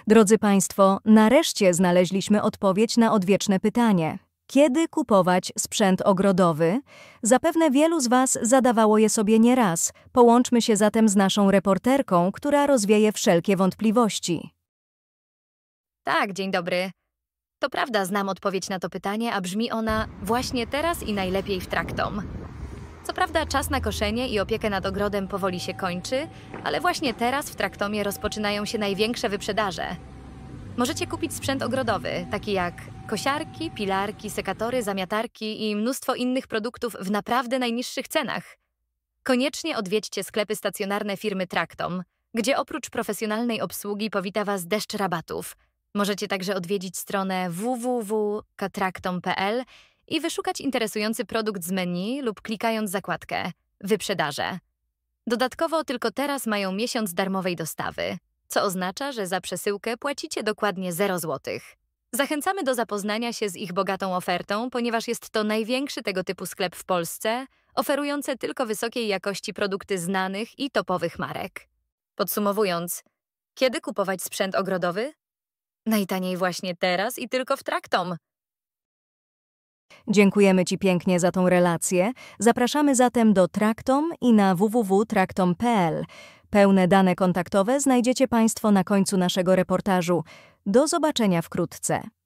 Drodzy Państwo, nareszcie znaleźliśmy odpowiedź na odwieczne pytanie. Kiedy kupować sprzęt ogrodowy? Zapewne wielu z Was zadawało je sobie nieraz. Połączmy się zatem z naszą reporterką, która rozwieje wszelkie wątpliwości. Tak, dzień dobry. To prawda, znam odpowiedź na to pytanie, a brzmi ona właśnie teraz i najlepiej w Traktom. Co prawda czas na koszenie i opiekę nad ogrodem powoli się kończy, ale właśnie teraz w Traktomie rozpoczynają się największe wyprzedaże. Możecie kupić sprzęt ogrodowy, taki jak kosiarki, pilarki, sekatory, zamiatarki i mnóstwo innych produktów w naprawdę najniższych cenach. Koniecznie odwiedźcie sklepy stacjonarne firmy Traktom, gdzie oprócz profesjonalnej obsługi powita Was deszcz rabatów. Możecie także odwiedzić stronę www.traktom.pl i wyszukać interesujący produkt z menu lub klikając zakładkę Wyprzedaże. Dodatkowo tylko teraz mają miesiąc darmowej dostawy, co oznacza, że za przesyłkę płacicie dokładnie 0 zł. Zachęcamy do zapoznania się z ich bogatą ofertą, ponieważ jest to największy tego typu sklep w Polsce, oferujący tylko wysokiej jakości produkty znanych i topowych marek. Podsumowując, kiedy kupować sprzęt ogrodowy? Najtaniej właśnie teraz i tylko w Traktom. Dziękujemy Ci pięknie za tą relację. Zapraszamy zatem do Traktom i na www.traktom.pl. Pełne dane kontaktowe znajdziecie Państwo na końcu naszego reportażu. Do zobaczenia wkrótce.